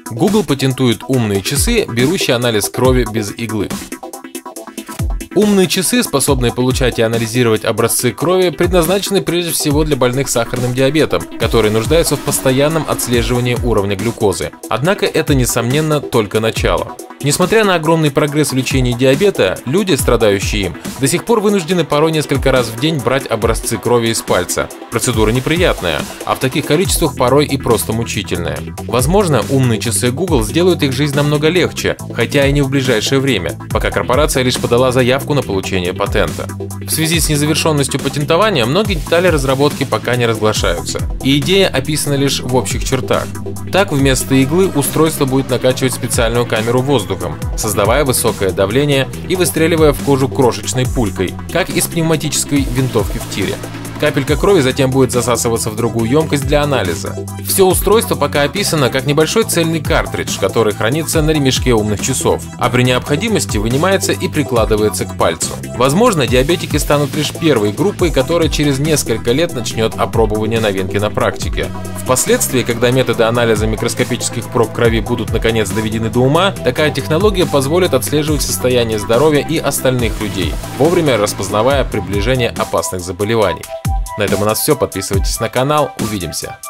Google патентует умные часы, берущие анализ крови без иглы. Умные часы, способные получать и анализировать образцы крови, предназначены прежде всего для больных сахарным диабетом, которые нуждаются в постоянном отслеживании уровня глюкозы. Однако это, несомненно, только начало. Несмотря на огромный прогресс в лечении диабета, люди, страдающие им, до сих пор вынуждены порой несколько раз в день брать образцы крови из пальца. Процедура неприятная, а в таких количествах порой и просто мучительная. Возможно, умные часы Google сделают их жизнь намного легче, хотя и не в ближайшее время, пока корпорация лишь подала заявку на получение патента. В связи с незавершенностью патентования многие детали разработки пока не разглашаются, и идея описана лишь в общих чертах. Так, вместо иглы устройство будет накачивать специальную камеру воздухом, создавая высокое давление и выстреливая в кожу крошечной пулькой, как из пневматической винтовки в тире. Капелька крови затем будет засасываться в другую емкость для анализа. Все устройство пока описано как небольшой цельный картридж, который хранится на ремешке умных часов, а при необходимости вынимается и прикладывается к пальцу. Возможно, диабетики станут лишь первой группой, которая через несколько лет начнет опробование новинки на практике. Впоследствии, когда методы анализа микроскопических проб крови будут наконец доведены до ума, такая технология позволит отслеживать состояние здоровья и остальных людей, вовремя распознавая приближение опасных заболеваний. На этом у нас все. Подписывайтесь на канал. Увидимся.